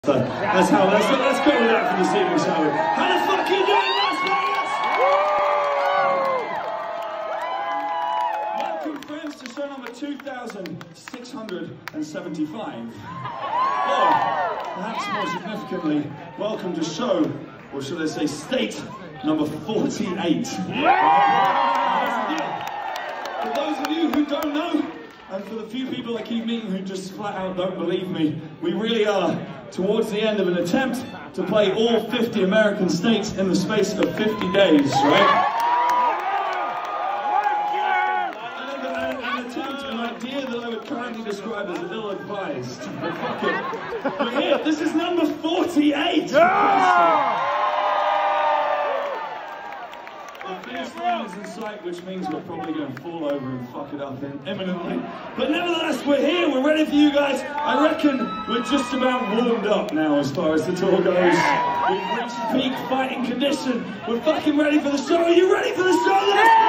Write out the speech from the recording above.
So let's go with that for this evening, shall we? How the fuck are you doing, Las Vegas? Welcome, friends, to show number 2675. Or, perhaps more significantly, welcome to show, or should I say state, number 48. For those of you who don't know, and for the few people I keep meeting who just flat out don't believe me, we really are towards the end of an attempt to play all 50 American states in the space of 50 days, right? An attempt, an idea that I would currently describe as ill-advised. But fuck it. We're here, this is number 48! The finish line is in sight, which means we're probably going to fall over and fuck it up imminently. But nevertheless, we're here, we're ready for you guys. I reckon we're just about warmed up now as far as the tour goes. We've reached peak fighting condition. We're fucking ready for the show. Are you ready for the show? Let's